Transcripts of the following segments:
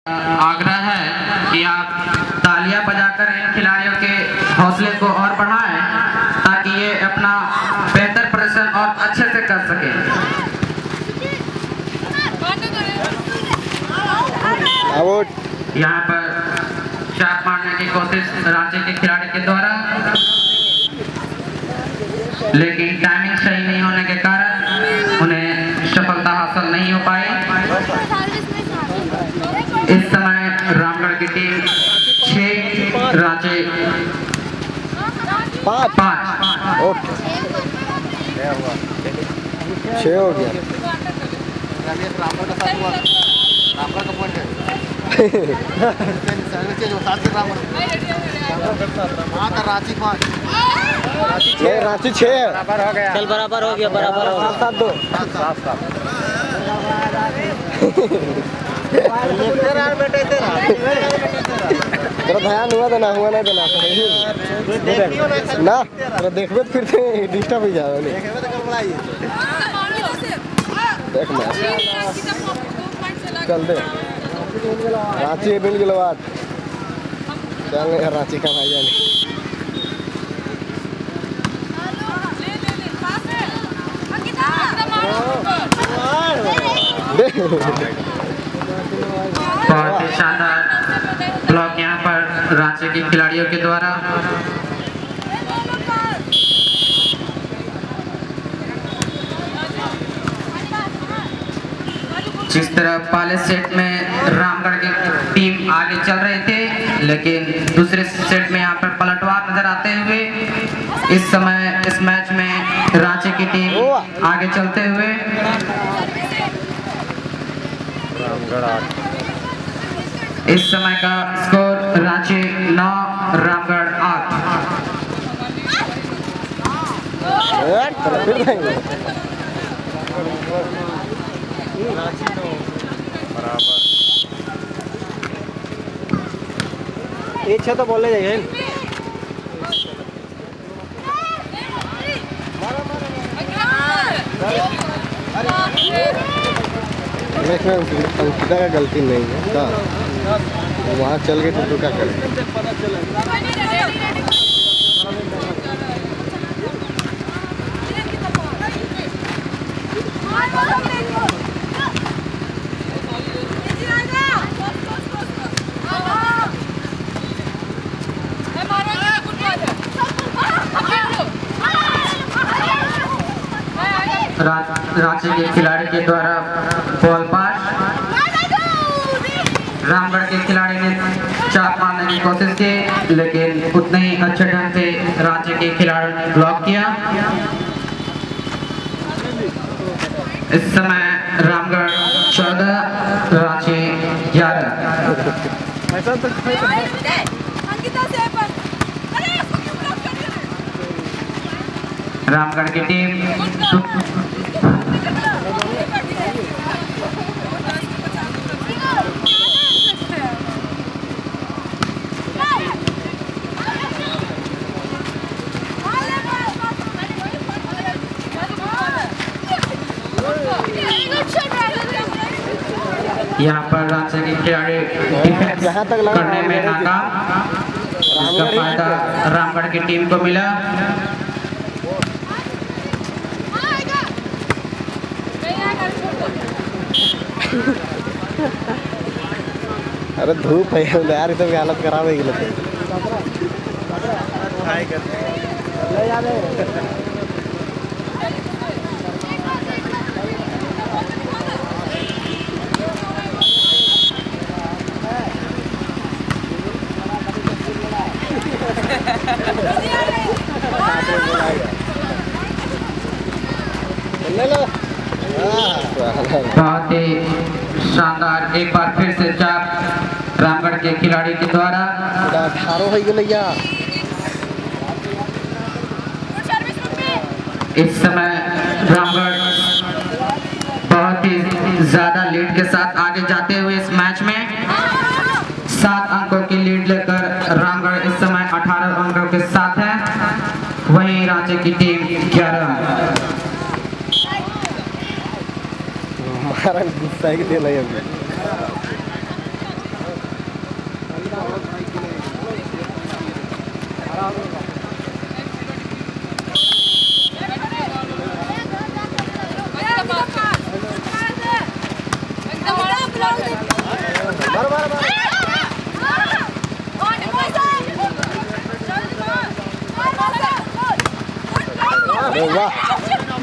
आग्रह है कि आप तालियां बजाकर इन खिलाड़ियों के हौसले को और बढ़ाएं ताकि ये अपना बेहतर प्रदर्शन और अच्छे से कर सके। यहाँ पर चाप मारने की कोशिश रांची के खिलाड़ी के द्वारा, लेकिन टाइमिंग सही नहीं होने के कारण उन्हें सफलता हासिल नहीं हो पाई। इस समय रामगढ़ की टीम 6, रांची 5। 6 हो गया। रांची 5 रांची 6 बराबर हो गया। चल बराबर हो गया, बराबर हो गया। 7-2 तेरा ध्यान हुआ देना, हुआ नहीं देना ना, तेरा देखबे फिर से डिस्टर्ब हो जाए। देख मैं चल दे रांची मिल गया बात। चल रांची का भाई जाने बहुत ही शानदार ब्लॉक यहाँ पर रांची के खिलाड़ियों के द्वारा। जिस तरह पहले सेट में रामगढ़ की टीम आगे चल रहे थे, लेकिन दूसरे सेट में यहाँ पर पलटवार नजर आते हुए इस समय इस मैच में रांची की टीम आगे चलते हुए इस समय का स्कोर रांची 9, रामगढ़ 8। इच्छा तो बोले जाइए अंकिता का गलती नहीं है, वहाँ चल गए तो क्या करें। रांची के खिलाड़ी के द्वारा बॉल पास, रामगढ़ के खिलाड़ी ने चाप मारने की कोशिश की, लेकिन उतने ही अच्छे ढंग से रांची के खिलाड़ी ने ब्लॉक किया। इस समय रामगढ़ 14, रांची 11। रामगढ़ की टीम यहाँ पर रांची के खिलाड़ी डिफेंस करने में नाकाम, इसका फायदा रामगढ़ की टीम को मिला। अरे धूप है यार, तो हालत खराब है गलत बहुत ही शानदार एक बार फिर से चाप रामगढ़ के खिलाड़ी के द्वारा। 18 हो गया। इस समय रामगढ़ बहुत ही ज्यादा लीड के साथ आगे जाते हुए इस मैच में 7 अंकों की लीड लेकर रामगढ़ इस समय 18 अंकों के साथ है, वहीं रांची की टीम 11। महाराज गुस्सा के दे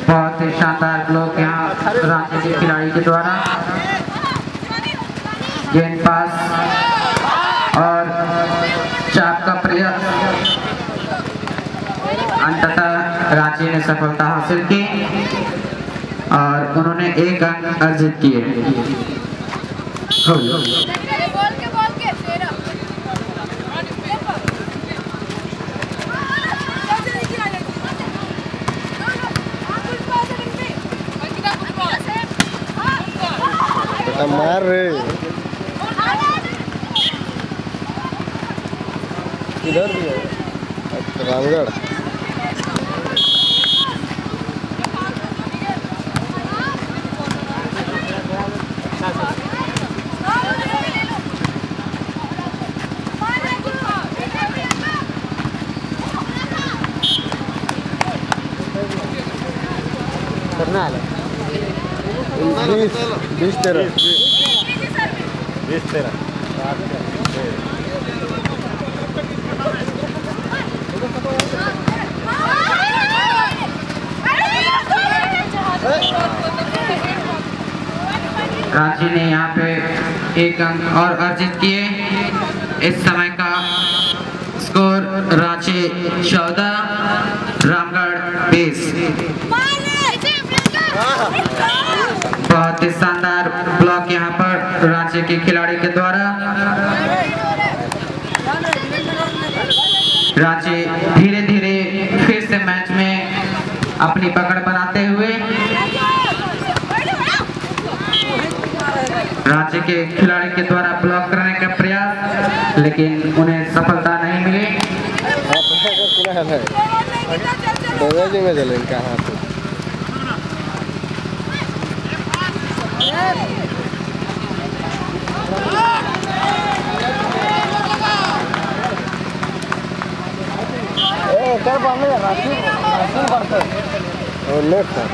बहुत ही शानदार ब्लॉक यहाँ रांची के खिलाड़ी के द्वारा। गेंद पास और चाप का प्रयास, अंततः रांची ने सफलता हासिल की और उन्होंने 1 अंक अर्जित किए। मार रे किधर रामगढ़। करना है 20-13 रांची ने यहाँ पे 1 अंक और अर्जित किए। इस समय का स्कोर रांची 14, रामगढ़ 20। बहुत ही शानदार ब्लॉक यहाँ पर रांची के खिलाड़ी के द्वारा। रांची धीरे धीरे फिर से मैच में अपनी पकड़ बनाते हुए रांची के खिलाड़ी के द्वारा ब्लॉक करने का प्रयास, लेकिन उन्हें सफलता नहीं मिली। में चले इनका हाथ कर पाने राशि बढ़ते और लेट था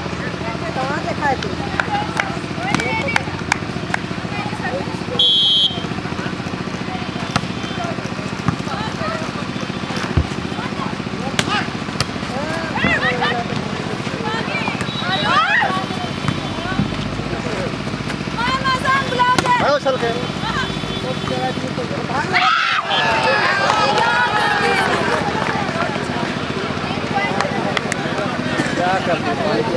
चल के क्या करते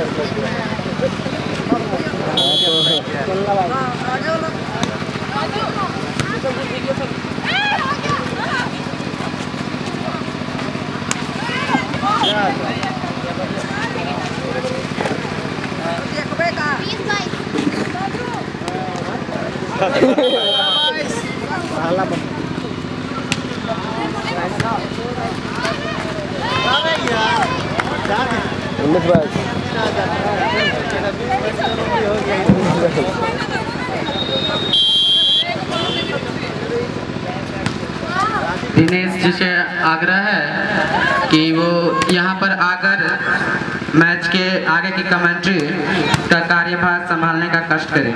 दिनेश जी से आग्रह है कि वो यहाँ पर आकर मैच के आगे की कमेंट्री का कार्यभार संभालने का कष्ट करें।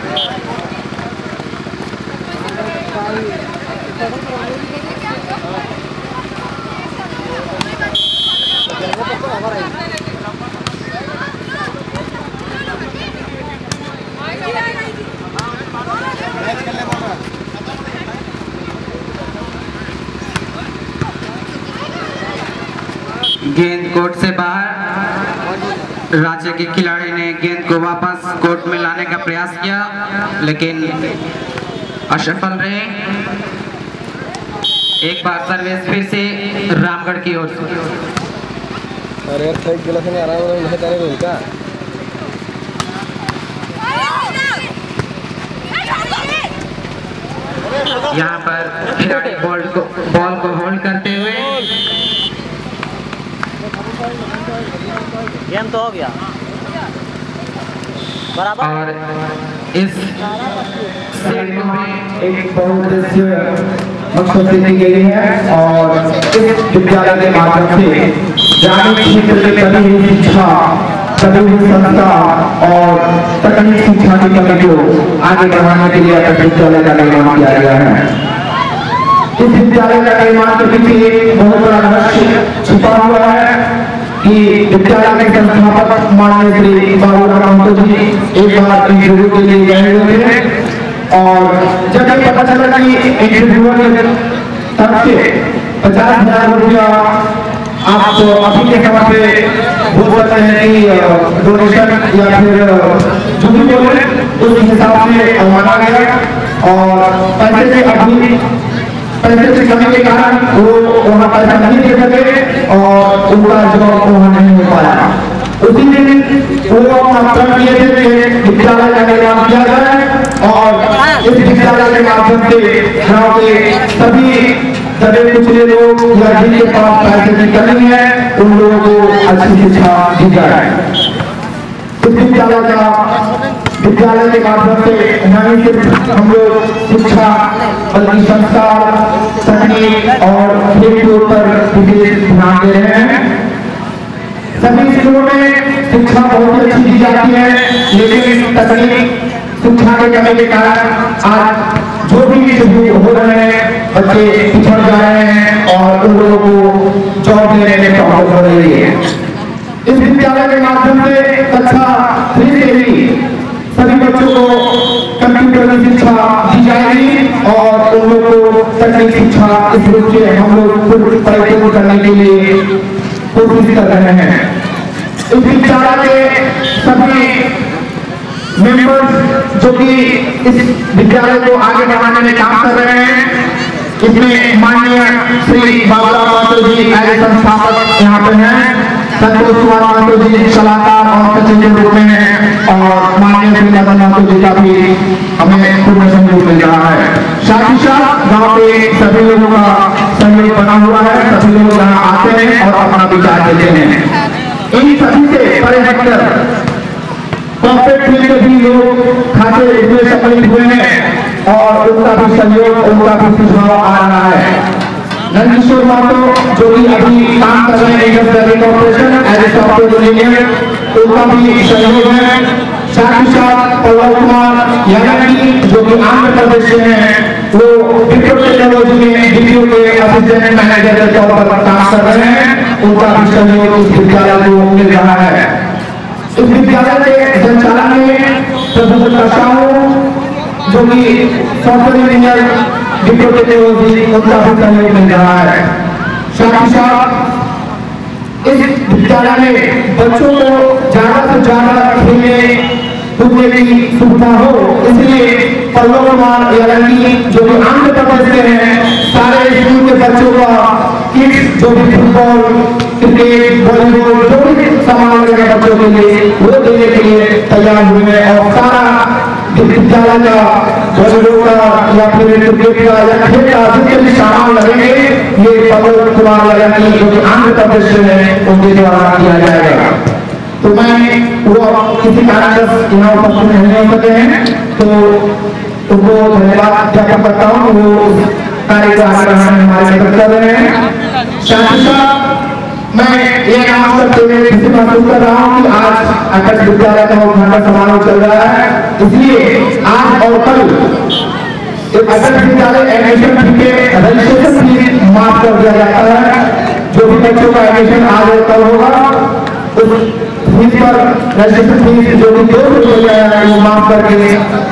गेंद कोर्ट से बाहर, रांची के खिलाड़ी ने गेंद को वापस कोर्ट में लाने का प्रयास किया लेकिन असफल रहे। एक बार सर्विस फिर से रामगढ़ की ओर से। अरे यार ठीक गिला से नहीं आ रहा है, नहीं तारे रोल का यहाँ पर खिलाड़ी बॉल को होल्ड करते हुए गेम तो हो गया बराबर। और इस सेट में एक बहुउद्देशीय मकसद दी गई है और इस विद्यालय के माध्यम से ग्रामीण क्षेत्र में सभी शिक्षा, सभी संस्था और तकनीकी शिक्षा की कमी को आगे बढ़ाने के लिए इस विद्यालय का निर्माण किया गया है। इस विद्यालय का निर्माण के पीछे एक बहुत बड़ा लक्ष्य छुपा हुआ है कि विद्यालय के संस्थापक माननीय श्री बाबूराम महतो जी एक बार इंटरव्यू के लिए गए हुए थे और जब ये पता चला कि इंटरव्यूअर की तरफ से 50,000 रुपया आप तो अभी के समय पे बोल सकते हैं कि डोनेशन या फिर जो भी बोले उस हिसाब से माना गया और पैसे से कमी के कारण वो वहाँ पैसा नहीं दे सके और उनका जॉब वहाँ नहीं हो पाया। उसी दिन वो अपना प्रण किए थे कि विद्यालय का निर्माण किया जाए और इस विद्यालय के माध्यम से गाँव के सभी दबे कुचले लोग या जिनके पास पैसे की कमी है उन लोगों को अच्छी शिक्षा दी जाए। इस विद्यालय के माध्यम से न सिर्फ हम लोग शिक्षा बल्कि संस्कार, तकनीक और खेल के ऊपर विशेष ध्यान दे रहे हैं। सभी स्कूलों में शिक्षा बहुत अच्छी दी जाती है, लेकिन तकनीक शिक्षा के कमी के कारण आज जो भी इंटरव्यू हो रहे हैं बच्चे पिछड़ जा रहे हैं और उन लोगों को जॉब लेने में प्रॉब्लम हो रही है। इस विद्यालय के माध्यम से कक्षा 3 से ही सभी बच्चों को कंप्यूटर की शिक्षा दी जाएगी और उन लोगों को तकनीकी शिक्षा इस रूप से हम लोग परिपूर्ण करने के लिए कोशिश कर रहे हैं। इस विद्यालय के सभी मेंबर्स जो कि इस विद्यालय को आगे बढ़ाने में काम कर रहे हैं, इसमें माननीय श्री बाबूराम महतो जी एज संस्थापक यहाँ पे हैं, संतोष कुमार महतो जी सलाहकार और सचिव के रूप में हैं और माननीय श्री मदन महतो जी का भी हमें पूर्ण सहयोग मिल रहा है। साथ ही साथ गाँव के सभी लोगों का सहयोग बना हुआ है, सभी लोग यहाँ आते हैं और अपना विचार देते हैं। इन सभी से बड़े हेक्टर कॉर्पोरेट फील्ड के भी लोग खाते इसमें सम्मिलित हुए हैं और उनका भी सहयोग, उनका भी सुझाव आ रहा है। नंदकिशोर महतो जो कि अभी काम कर रहे हैं industrial corporation as a software engineer, उनका भी सहयोग है। साथ ही साथ पल्लव कुमार यानी जो कि आंध्र प्रदेश से हैं, वो विप्रो टेक्नोलॉजी में डीपीओ के असिस्टेंट मैनेजर के तौर पर काम कर रहे हैं, उनका भी सहयोग इस विद्यालय को मिल रहा है। इस विद्यालय के संचालन में प्रोफेसर साहू जो कि सॉफ्टवेयर इंजीनियर विप्रो टेक्नोलॉजी, उनका भी सहयोग मिल रहा है। साथ ही साथ इस विद्यालय में बच्चों को ज्यादा से ज्यादा खेलने कूदने की सुविधा हो, इसलिए पल्लव कुमार यानी जो कि आंध्र प्रदेश के हैं, सारे स्कूल के बच्चों का किड्स जो भी फुटबॉल, क्रिकेट, वॉलीबॉल जो भी सामान लगेगा बच्चों के लिए वो देने के लिए तैयार हुए हैं और सारा विद्यालय का वॉलीबॉल का या फिर क्रिकेट का या खेल का जितने भी सामान लगेंगे ये पल्लव कुमार यानी जो कि आंध्र प्रदेश से है उनके द्वारा किया जाएगा। तो मैं वो किसी कारणवश यहाँ उपस्थित नहीं हो सके हैं तो उनको धन्यवाद ज्ञापन करता हूँ, वो कार्य को आगे बढ़ाने में हमारे मदद कर रहे हैं। साथ ही साथ मैं ये अनाउंस करते हुए खुशी महसूस कर रहा हूँ कि आज आदर्श विद्यालय का उद्घाटन समारोह चल रहा है, इसलिए आज और कल आदर्श विद्यालय एडमिशन फी के रजिस्ट्रेशन फीस माफ कर दिया जाता है। जो भी बच्चों का एडमिशन आज और कल होगा उस फीस पर रजिस्ट्रेशन फीस जो कि 200 रुपया है वो माफ करके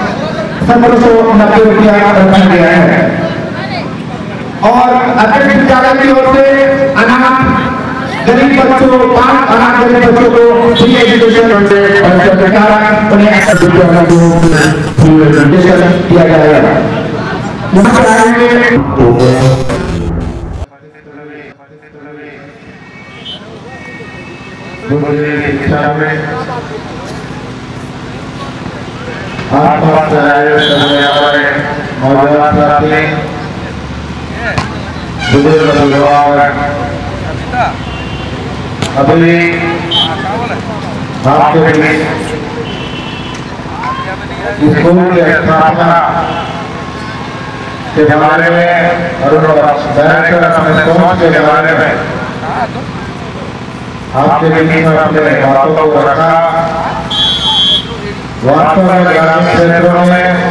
1790 रुपया रखा गया है। और आदर्श विद्यालय की ओर से अनाथ गरीब बच्चों 5 अनाथ गरीब बच्चों को फ्री एजुकेशन दिया जाएगा। यहाँ पर आएंगे शिक्षा में आसपास करने वाले मौजूदा साथी बुजुर्ग अभिभावक, अभी आपके बीच स्कूल की स्थापना के बारे में और डायरेक्टर अपने सोच के बारे में आपके बीच में अपने बातों को रखा। वास्तव में ग्रामीण क्षेत्रों में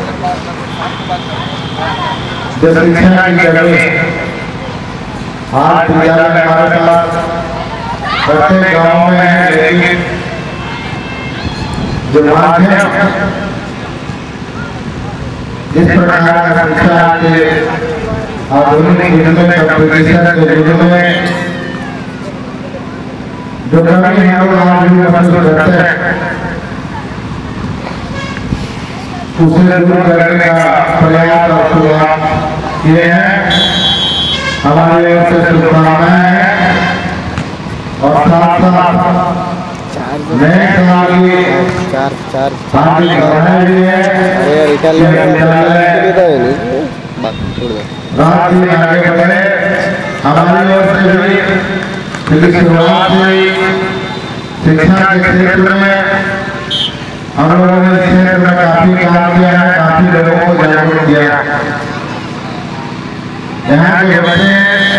जो शिक्षा की कमी आज विद्यालय हमारे पास प्रत्येक गांव में है, लेकिन जो माध्यम जिस प्रकार का शिक्षा के आधुनिक युग में कंपटीशन के युग में जो कभी हम लोग आज भी महसूस करते हैं, उसे दूर करने का प्रयास और शुरुआत ये है। हमारे ओर से शुभकामनाएं हैं और साथ साथ नए साल की चार चार हार्दिक बधाई भी है। अरे इटालियन छोड़ दो। रात दिन आगे बढ़े, हमारी ओर से भी शुरुआत हुई। शिक्षा के क्षेत्र में हम लोगों ने इस क्षेत्र में काफी काम किया है, काफी लोगों को जागरूक किया है। यहाँ के बच्चे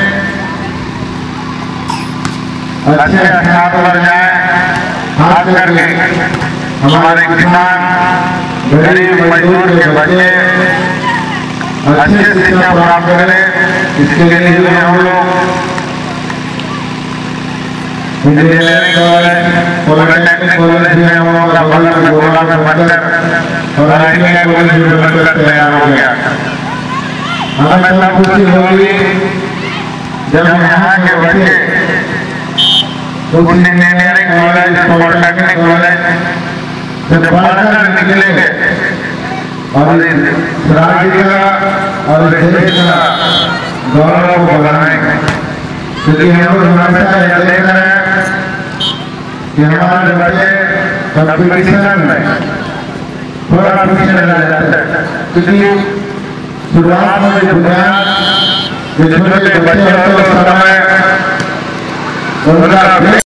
अच्छे छात्र बन जाए, खास करके हमारे किसान गरीब मजदूर के बच्चे अच्छी शिक्षा प्राप्त करें। इसके लिए भी हम लोग इंजीनियरिंग कॉलेज, पॉलिटेक्निक कॉलेज भी हम लोग का बगल में गोला में बनकर और ITI कॉलेज भी बनकर तैयार हो गया। हमें तब खुशी होगी जब यहाँ के बच्चे उस इंजीनियरिंग कॉलेज, पॉलिटेक्निक कॉलेज से पढ़कर निकलेंगे और इस राज्य का और इस देश का गौरव को बढ़ाएंगे। क्योंकि हम लोग हमेशा यह देख रहे हैं कि हमारे बच्चे कंपटीशन में थोड़ा पीछे रह जाते हैं, क्योंकि शुरुआत में जो बुनियाद जो छोटे बच्चे होते हैं उस समय उनका